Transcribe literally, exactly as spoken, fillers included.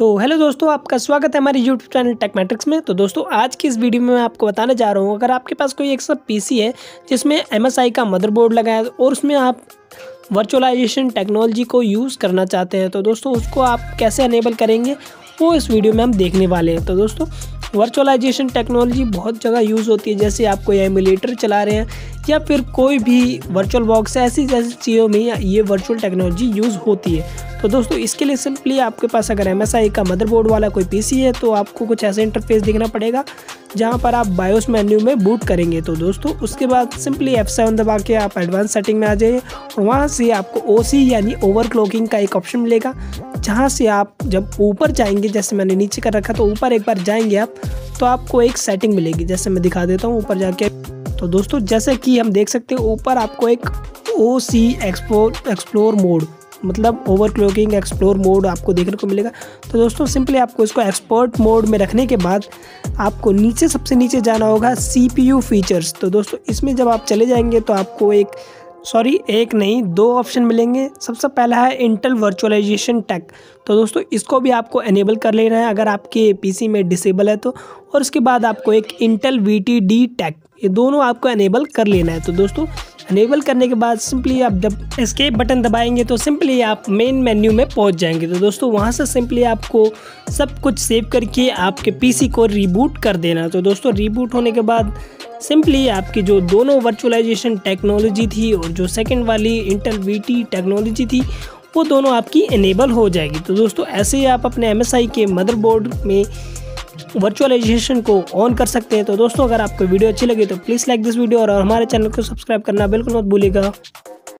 तो हेलो दोस्तों, आपका स्वागत है हमारे यूट्यूब चैनल टेक मैट्रिक्स में। तो दोस्तों आज की इस वीडियो में मैं आपको बताने जा रहा हूँ, अगर आपके पास कोई एक सब पीसी है जिसमें एम एस आई का मदरबोर्ड लगा है और उसमें आप वर्चुअलाइजेशन टेक्नोलॉजी को यूज़ करना चाहते हैं, तो दोस्तों उसको आप कैसे अनेबल करेंगे वो इस वीडियो में हम देखने वाले हैं। तो दोस्तों वर्चुअलाइजेशन टेक्नोलॉजी बहुत जगह यूज़ होती है, जैसे आप कोई एमुलेटर चला रहे हैं या फिर कोई भी वर्चुअल बॉक्स, ऐसी जैसी चीज़ों में ये वर्चुअल टेक्नोलॉजी यूज़ होती है। तो दोस्तों इसके लिए सिंपली आपके पास अगर एम एस आई का मदरबोर्ड वाला कोई पीसी है तो आपको कुछ ऐसा इंटरफेस दिखना पड़ेगा जहां पर आप बायोस मेन्यू में बूट करेंगे। तो दोस्तों उसके बाद सिंपली एफ सेवन दबा के आप एडवांस सेटिंग में आ जाइए और वहां से आपको ओ सी यानी ओवरक्लॉकिंग का एक ऑप्शन मिलेगा, जहां से आप जब ऊपर जाएंगे, जैसे मैंने नीचे कर रखा तो ऊपर एक बार जाएंगे आप तो आपको एक सेटिंग मिलेगी। जैसे मैं दिखा देता हूँ ऊपर जाके, तो दोस्तों जैसे कि हम देख सकते हैं ऊपर आपको एक O C explore explore mode मतलब ओवरक्लॉकिंग एक्सप्लोर मोड आपको देखने को मिलेगा। तो दोस्तों सिंपली आपको इसको एक्सपर्ट मोड में रखने के बाद आपको नीचे सबसे नीचे जाना होगा सी पी यू फीचर्स। तो दोस्तों इसमें जब आप चले जाएंगे तो आपको एक सॉरी एक नहीं दो ऑप्शन मिलेंगे। सबसे पहला है इंटेल वर्चुअलाइजेशन टेक, तो दोस्तों इसको भी आपको एनेबल कर लेना है अगर आपके पीसी में डिसेबल है तो। और उसके बाद आपको एक Intel V T D tech, ये दोनों आपको एनेबल कर लेना है। तो दोस्तों एनेबल करने के बाद सिंपली आप जब एस्केप बटन दबाएंगे तो सिंपली आप मेन मेन्यू में पहुंच जाएंगे। तो दोस्तों वहां से सिंपली आपको सब कुछ सेव करके आपके पीसी को रीबूट कर देना। तो दोस्तों रीबूट होने के बाद सिंपली आपकी जो दोनों वर्चुअलाइजेशन टेक्नोलॉजी थी और जो सेकंड वाली इंटेल वी टी टेक्नोलॉजी थी वो दोनों आपकी इनेबल हो जाएगी। तो दोस्तों ऐसे ही आप अपने एम एस आई के मदरबोर्ड में वर्चुअलाइजेशन को ऑन कर सकते हैं। तो दोस्तों अगर आपको वीडियो अच्छी लगी तो प्लीज़ लाइक दिस वीडियो और हमारे चैनल को सब्सक्राइब करना बिल्कुल मत भूलिएगा।